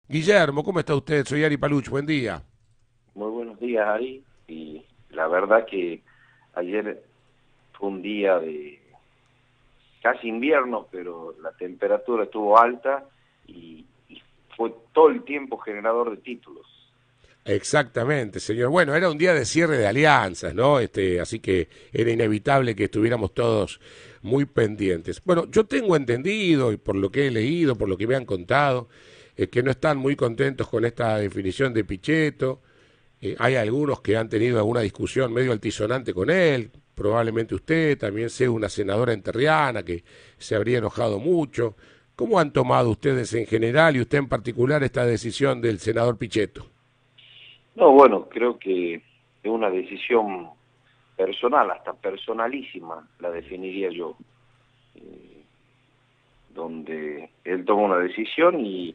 Guillermo, ¿cómo está usted? Soy Ari Paluch, buen día. Muy buenos días, Ari. Y la verdad que ayer fue un día de casi invierno, pero la temperatura estuvo alta y fue todo el tiempo generador de títulos. Exactamente, señor. Bueno, era un día de cierre de alianzas, ¿no? Así que era inevitable que estuviéramos todos muy pendientes. Bueno, yo tengo entendido, y por lo que he leído, por lo que me han contado, que no están muy contentos con esta definición de Pichetto. Hay algunos que han tenido alguna discusión medio altisonante con él, probablemente usted, también sé una senadora enterriana que se habría enojado mucho. ¿Cómo han tomado ustedes en general y usted en particular esta decisión del senador Pichetto? No, bueno, creo que es una decisión personal, hasta personalísima, la definiría yo, eh, donde él toma una decisión y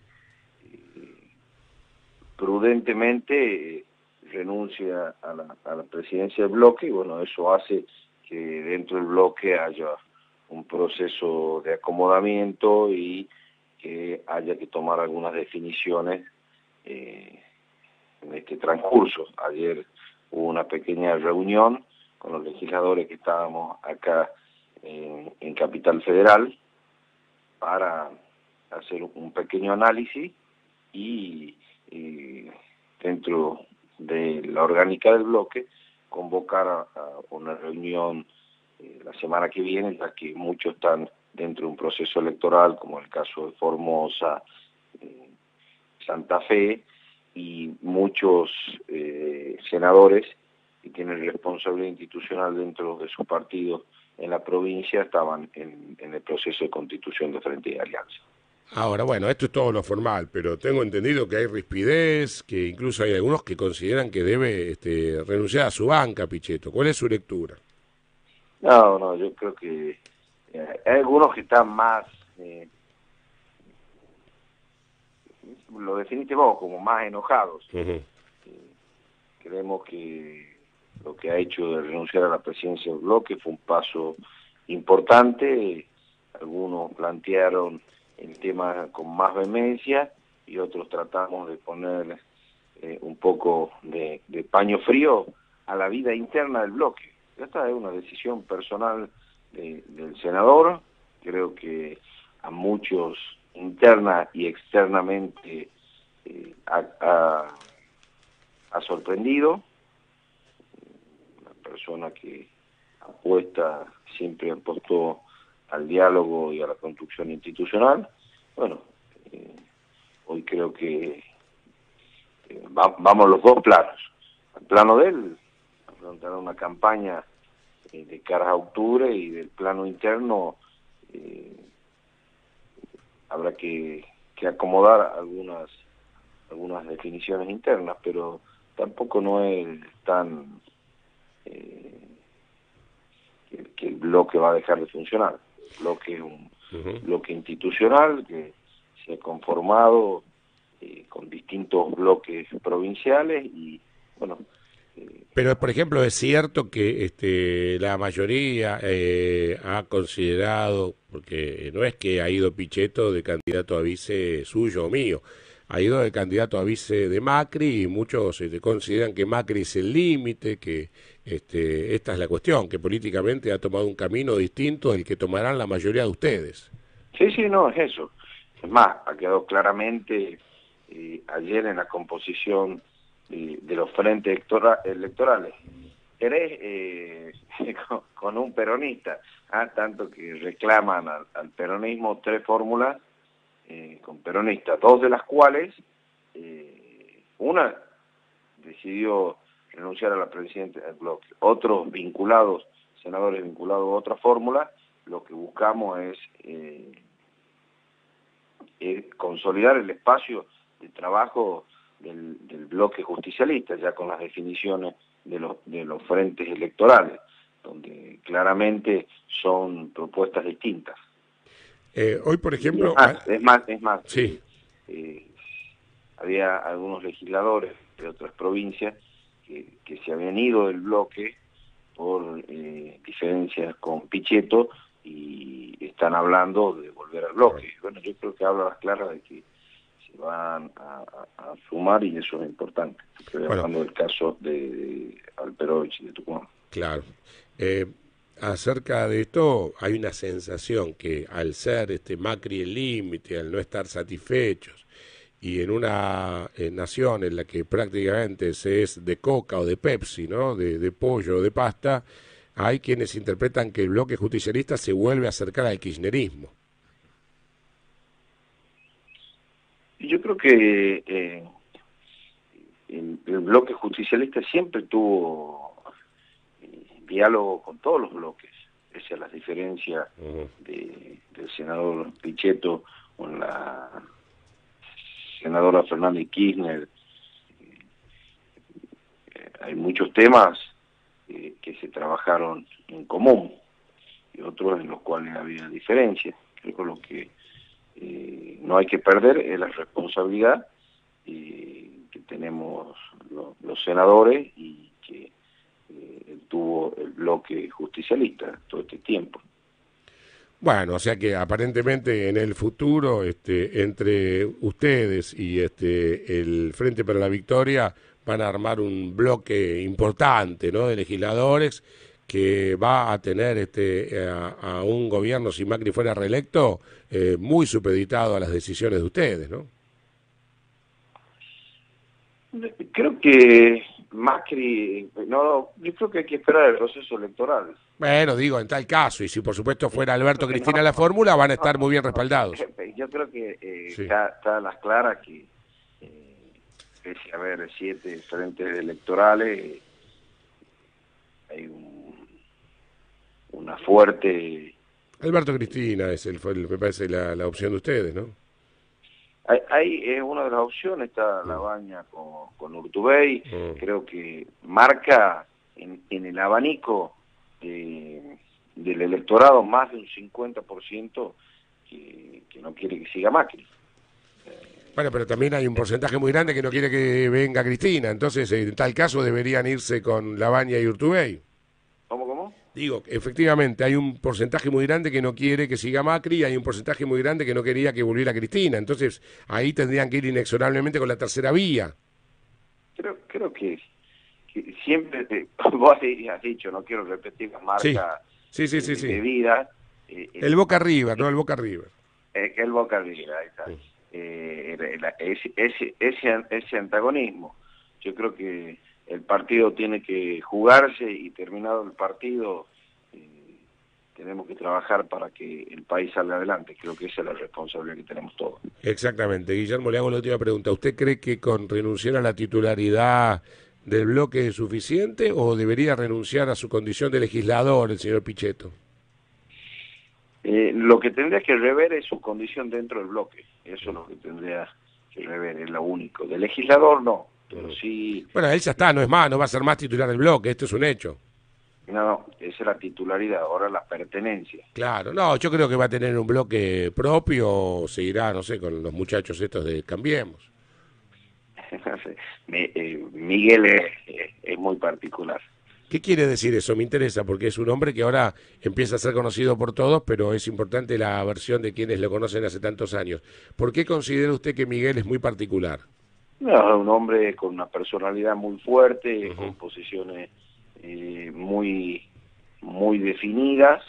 prudentemente renuncia a la presidencia del bloque y bueno, eso hace que dentro del bloque haya un proceso de acomodamiento y que haya que tomar algunas definiciones eh, en este transcurso. Ayer hubo una pequeña reunión con los legisladores que estábamos acá en Capital Federal para hacer un pequeño análisis y dentro de la orgánica del bloque convocar a una reunión la semana que viene, ya que muchos están dentro de un proceso electoral, como el caso de Formosa, eh, Santa Fe, y muchos senadores que tienen responsabilidad institucional dentro de sus partidos en la provincia estaban en el proceso de constitución de Frente de Alianza. Ahora, bueno, esto es todo lo formal, pero tengo entendido que hay rispidez, que incluso hay algunos que consideran que debe renunciar a su banca, Pichetto. ¿Cuál es su lectura? No, no, yo creo que hay algunos que están más, lo definiste vos, como más enojados. Ujú. Eh, Creemos que lo que ha hecho de renunciar a la presidencia del bloque fue un paso importante. Algunos plantearon el tema con más vehemencia y otros tratamos de poner un poco de paño frío a la vida interna del bloque. Esta es una decisión personal del senador. Creo que a muchos interna y externamente ha sorprendido. Una persona que apuesta, siempre apostó al diálogo y a la construcción institucional. Bueno, eh, hoy creo que vamos los dos planos. Al plano de él, afrontar una campaña de cara a octubre, y del plano interno eh, habrá que acomodar algunas definiciones internas, pero tampoco no es tan que el bloque va a dejar de funcionar. El bloque es un Ujú. bloque institucional que se ha conformado con distintos bloques provinciales y, bueno, eh, Pero, por ejemplo, es cierto que la mayoría ha considerado, porque no es que ha ido Pichetto de candidato a vice suyo o mío, ha ido de candidato a vice de Macri y muchos consideran que Macri es el límite, que esta es la cuestión, que políticamente ha tomado un camino distinto del que tomarán la mayoría de ustedes. sí, sí, no, es eso. Es más, ha quedado claramente ayer en la composición de los frentes electorales. Querés con un peronista, tanto que reclaman al peronismo tres fórmulas con peronistas, dos de las cuales una decidió renunciar a la presidencia del bloque, otros vinculados, senadores vinculados a otra fórmula. Lo que buscamos es consolidar el espacio de trabajo del bloque justicialista, ya con las definiciones de los frentes electorales, donde claramente son propuestas distintas. Hoy, por Y ejemplo, es más, sí. eh, había algunos legisladores de otras provincias que se habían ido del bloque por diferencias con Pichetto y están hablando de volver al bloque. Bueno, yo creo que habla a las claras de que van a sumar y eso es importante. Estoy hablando del caso de Alperovich de Tucumán. Claro. Acerca de esto hay una sensación que al ser Macri el límite, al no estar satisfechos, y en una nación en la que prácticamente se es de Coca o de Pepsi, ¿no? De pollo o de pasta, hay quienes interpretan que el bloque justicialista se vuelve a acercar al kirchnerismo. Yo creo que el bloque justicialista siempre tuvo diálogo con todos los bloques, pese a las diferencias del senador Pichetto con la senadora Fernández Kirchner. Hay muchos temas que se trabajaron en común y otros en los cuales había diferencias. Creo que lo que no hay que perder es la responsabilidad que tenemos los senadores y que tuvo el bloque justicialista todo este tiempo. Bueno, o sea que aparentemente en el futuro entre ustedes y el Frente para la Victoria van a armar un bloque importante, ¿no?, de legisladores que va a tener a un gobierno, si Macri fuera reelecto, muy supeditado a las decisiones de ustedes, ¿no? Creo que Macri, yo creo que hay que esperar el proceso electoral. Bueno, digo, en tal caso, y si por supuesto fuera Alberto Cristina la fórmula, van a estar muy bien respaldados. Yo creo que sí. está a las claras que pese a haber 7 frentes electorales, hay una fuerte... Alberto Cristina me parece la opción de ustedes, ¿no? Hay una de las opciones, está Labaña con Urtubey. Creo que marca en el abanico del electorado más de un 50% que no quiere que siga Macri. Bueno, pero también hay un porcentaje muy grande que no quiere que venga Cristina, entonces en tal caso deberían irse con Labaña y Urtubey. ¿Cómo? Digo, efectivamente, hay un porcentaje muy grande que no quiere que siga Macri y hay un porcentaje muy grande que no quería que volviera Cristina. Entonces, ahí tendrían que ir inexorablemente con la tercera vía. Creo que siempre, vos has dicho, no quiero repetir las marcas de vida. El Boca River, ¿no? El Boca River. El Boca River, ahí está. Ese antagonismo. Yo creo que el partido tiene que jugarse y terminado el partido tenemos que trabajar para que el país salga adelante. Creo que esa es la responsabilidad que tenemos todos. Exactamente. Guillermo, le hago la última pregunta. ¿Usted cree que con renunciar a la titularidad del bloque es suficiente o debería renunciar a su condición de legislador el señor Pichetto? Lo que tendría que rever es su condición dentro del bloque. Eso es lo que tendría que rever, es lo único. De legislador no. Pero sí. Bueno, él ya está, no es más, no va a ser más titular del bloque, esto es un hecho. No, esa es la titularidad, ahora la pertenencia. Claro, no, yo creo que va a tener un bloque propio, o seguirá, no sé, con los muchachos estos de Cambiemos. Miguel es muy particular. ¿Qué quiere decir eso? Me interesa, porque es un hombre que ahora empieza a ser conocido por todos, pero es importante la versión de quienes lo conocen hace tantos años. ¿Por qué considera usted que Miguel es muy particular? No, un hombre con una personalidad muy fuerte, con posiciones muy definidas,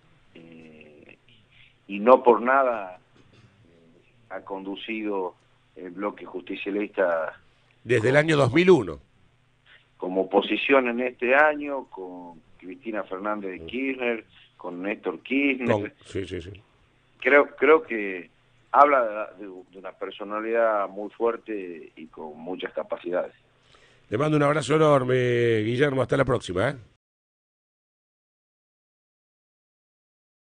y no por nada ha conducido el bloque justicialista desde el año 2001 como oposición en este año, con Cristina Fernández de Kirchner, con Néstor Kirchner. Sí. Creo que habla de una personalidad muy fuerte y con muchas capacidades. Le mando un abrazo enorme, Guillermo, hasta la próxima, ¿eh?